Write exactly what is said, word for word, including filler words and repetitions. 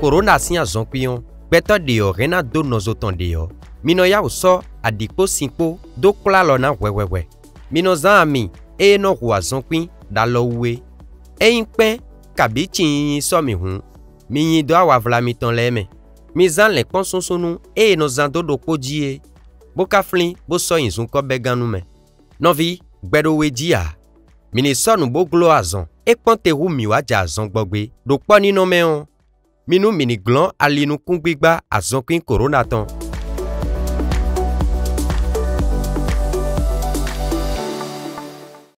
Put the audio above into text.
corona si azon pion. Beto deo rena do nozoton deo. Mino ya uso adikpo sinpo do kla lona wewewe. Mino zan ami e no huazon pin da lo uwe. E inkpen kabi chin so mi hun. Mi yin do awa vla mi ton leme. Mi zan le konson sonu e no zan do do kodie. Boka flin bo so yin zun ko beganu me. Novi gbedo we dia. Mini sonu bo glo azon. E ponte hu mi wa ja azon gbogbe. Do po ni no me on. Minu mini glon alinu kungbigba azon kin corona ton.